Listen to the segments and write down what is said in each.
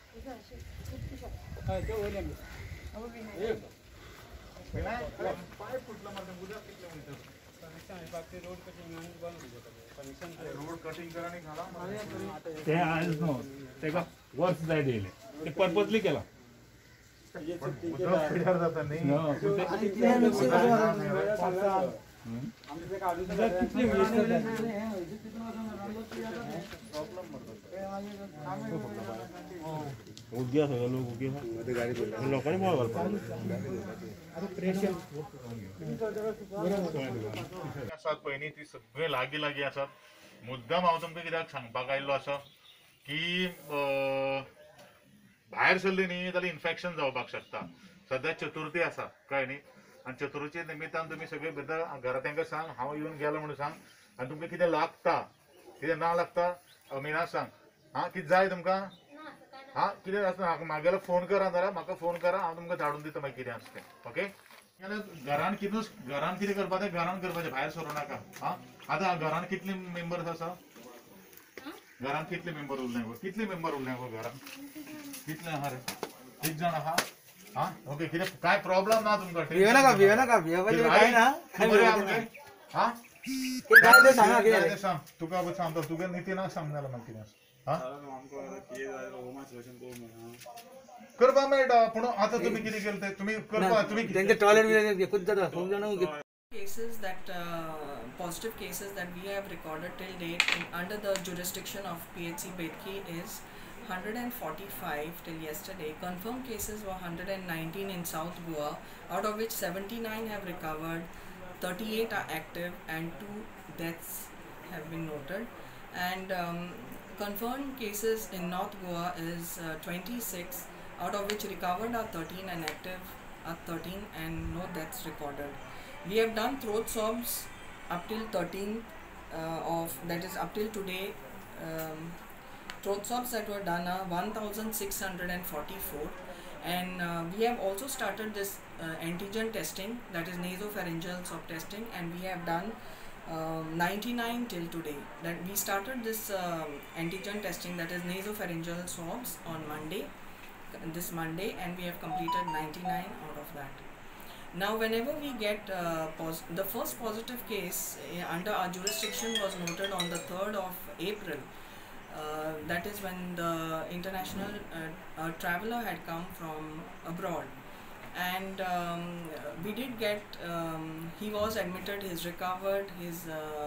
ते आज नो तेका वर्स जाय दिले ते पर्पजली केला उद्या सगळं लोक लोकांनी बॉल घालतात पयलीं ती सगळे लागीं लागीं आसात. मुद्दाम हांव तुमकां कित्याक सांगपाक आयिल्लो आसा की भायर सरली न्ही जाल्यार इन्फेक्शन जावपाक शकता. सध्या चतुर्थी आसा कळ्ळें न्ही, आनी चतुर्थी निमित्तान तुमी सगळे भितर घरा तांकां सांग हांव येवन गेलो म्हणून सांग. आनी तुमकां कितें लागता कितें ना लागता मिना सांग. हां कितें जाय तुमकां हां कितें आसता म्हागेलो फोन करा जाल्यार म्हाका फोन करा, हांव तुमकां धाडून दिता मागीर कितें आसता तें. ओके घरान कितें करपाचें घरान करपाचें, भायर सरूं नाका. हां आतां घरान कितले मेंबर्स आसा? घरान कितले मेंबर उरले गो? कितले मेंबर उरले गो घरान? कितले आहा रे? 1 जाण आहा? हां ओके कितें काय प्रॉब्लेम ना तुमकां? हां सांग तुका सांगता तुका नितीनाक सांग जाल्यार म्हाका कितें करपा मेळटा. पूण आतां तुमी कितें केलें तें तुमी करपा तुमी cases that positive cases that we have recorded till date under the jurisdiction of PHC Bedki is 145 till yesterday. Confirmed cases were 119 in South Goa, out of which 79 have recovered, 38 are active, and 2 deaths have been noted. And confirmed cases in North Goa is 26, out of which recovered are 13 and active are 13, and no deaths recorded. We have done throat swabs up till 13th that is up till today. Throat swabs that were done are 1644, and we have also started this antigen testing, that is nasopharyngeal swab testing, and we have done 99 till today. That we started this antigen testing, that is nasopharyngeal swabs, on this Monday, and we have completed 99 out of that. Now whenever we get the first positive case under our jurisdiction was noted on the 3rd of April. That is when the international traveler had come from abroad, and we did get he was admitted, he's recovered, his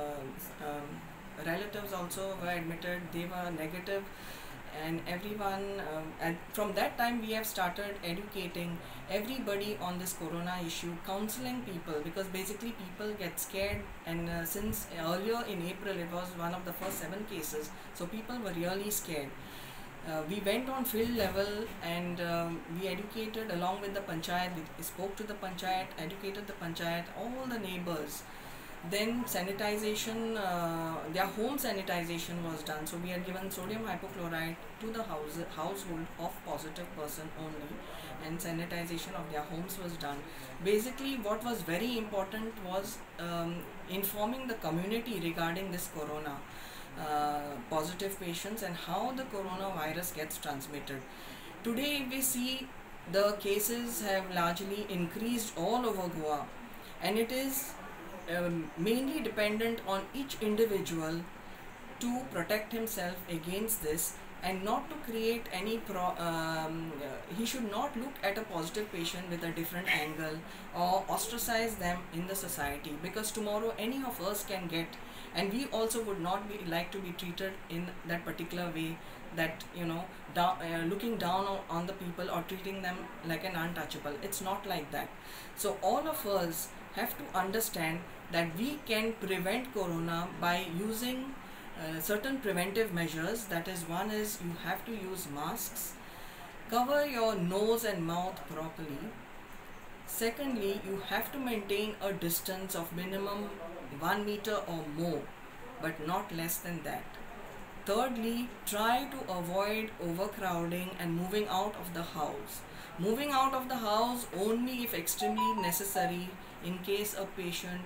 relatives also were admitted, they were negative, and everyone and from that time we have started educating everybody on this corona issue, counseling people, because basically people get scared, and since earlier in April it was one of the first 7 cases, so people were really scared. We went on field level, and we educated along with the panchayat. We spoke to the panchayat, educated the panchayat, all the neighbors. Then sanitization, their home sanitization was done. So we had given sodium hypochlorite to the household of positive person only, and sanitization of their homes was done. Basically what was very important was informing the community regarding this corona positive patients and how the coronavirus gets transmitted. Today we see the cases have largely increased all over Goa, and it is mainly dependent on each individual to protect himself against this, and not to create any he should not look at a positive patient with a different angle or ostracize them in the society, because tomorrow any of us can get, and we also would not be like to be treated in that particular way, that looking down on the people or treating them like an untouchable. It's not like that. So all of us have to understand that we can prevent corona by using certain preventive measures. That is, one is you have to use masks, cover your nose and mouth properly. Secondly, you have to maintain a distance of minimum 1 meter or more, but not less than that. Thirdly, try to avoid overcrowding and moving out of the house. Moving out of the house only if extremely necessary, in case a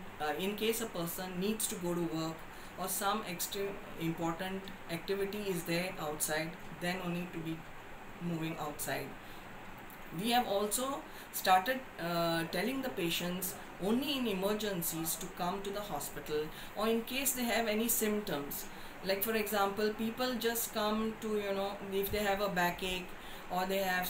person needs to go to work or some extreme important activity is there outside, then only to be moving outside. We have also started telling the patients only in emergencies to come to the hospital, or in case they have any symptoms. Like for example, people just come to, if they have a backache, or they have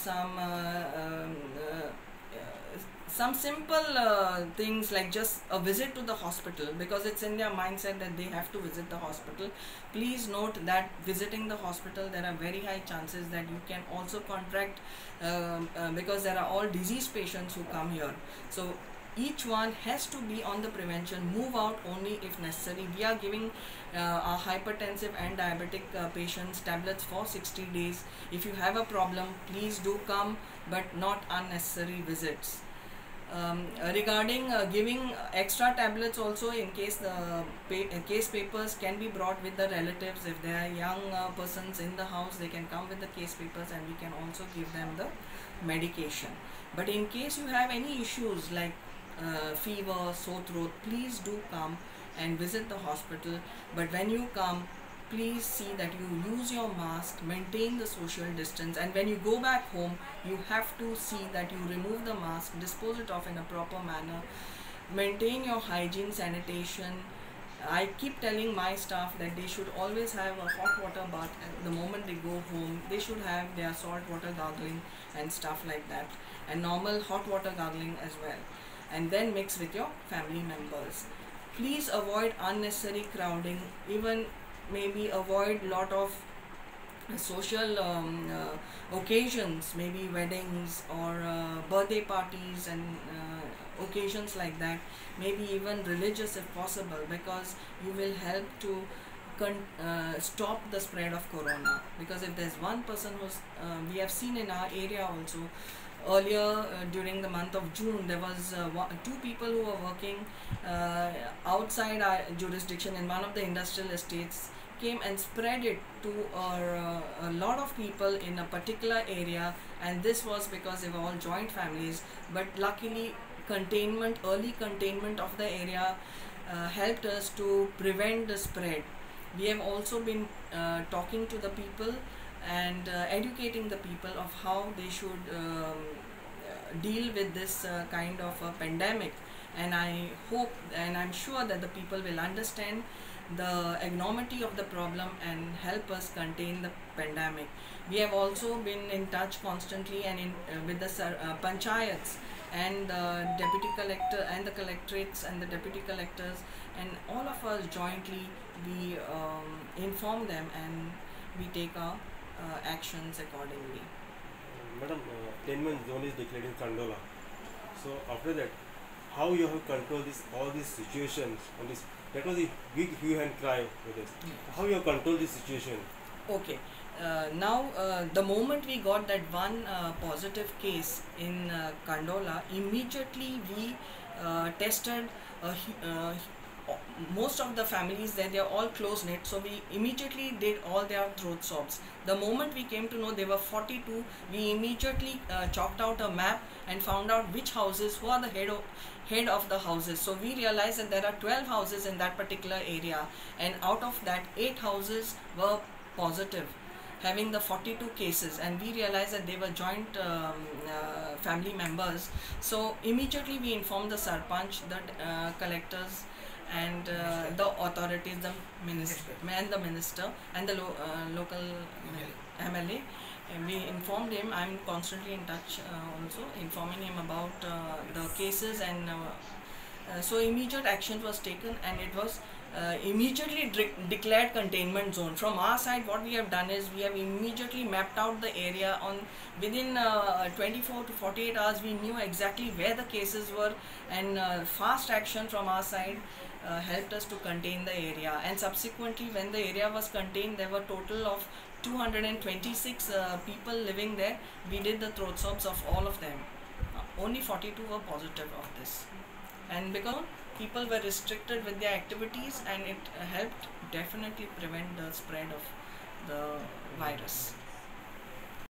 some simple things like just a visit to the hospital, because it's in their mindset that they have to visit the hospital. Please note that visiting the hospital, there are very high chances that you can also contract, because there are all disease patients who come here. So each one has to be on the prevention. Move out only if necessary. We are giving our hypertensive and diabetic patients tablets for 60 days. If you have a problem, please do come, but not unnecessary visits. Regarding giving extra tablets also, in case the case papers can be brought with the relatives. If there are young persons in the house, they can come with the case papers and we can also give them the medication. But in case you have any issues like fever, sore throat, please do come and visit the hospital. But when you come, please see that you use your mask, maintain the social distance, and when you go back home, you have to see that you remove the mask, dispose it off in a proper manner, maintain your hygiene, sanitation. I keep telling my staff that they should always have a hot water bath at the moment they go home. They should have their salt water gargling and stuff like that, and normal hot water gargling as well, and then mix with your family members. Please avoid unnecessary crowding, even maybe avoid lot of social occasions, maybe weddings or birthday parties and occasions like that, maybe even religious if possible, because you will help to stop the spread of corona. Because if there's one person who's we have seen in our area also, earlier during the month of June, there was two people who were working outside our jurisdiction in one of the industrial estates, came and spread it to a lot of people in a particular area, and this was because they were all joint families. But luckily, early containment of the area helped us to prevent the spread. We have also been talking to the people and educating the people of how they should deal with this kind of a pandemic, and I hope and I'm sure that the people will understand the enormity of the problem and help us contain the pandemic. We have also been in touch constantly and with the panchayats and the deputy collector and the collectorates and the deputy collectors, and all of us jointly we inform them and we take our actions accordingly. Madam, containment zone is declared in Kandola. So after that, how you have controlled all these situations on this? That was a big hue and cry with us. How you have controlled this situation? Okay. Now, the moment we got that one positive case in Kandola, immediately we tested most of the families there. They are all close knit, so we immediately did all their throat swabs. The moment we came to know there were 42, we immediately chalked out a map and found out which houses, who are the head of the houses. So we realized that there are 12 houses in that particular area, and out of that 8 houses were positive, having the 42 cases, and we realized that they were joint family members. So immediately we informed the sarpanch, the collectors and the authorities, the minister and the local MLA. And we informed him. I'm constantly in touch also, informing him about the cases, and so immediate action was taken, and it was immediately declared containment zone. From our side, what we have done is we have immediately mapped out the area. Within 24 to 48 hours, we knew exactly where the cases were, and fast action from our side helped us to contain the area. And subsequently, when the area was contained, there were total of 226 people living there. We did the throat swabs of all of them. Only 42 were positive of this, and because people were restricted with their activities, and it helped definitely prevent the spread of the virus.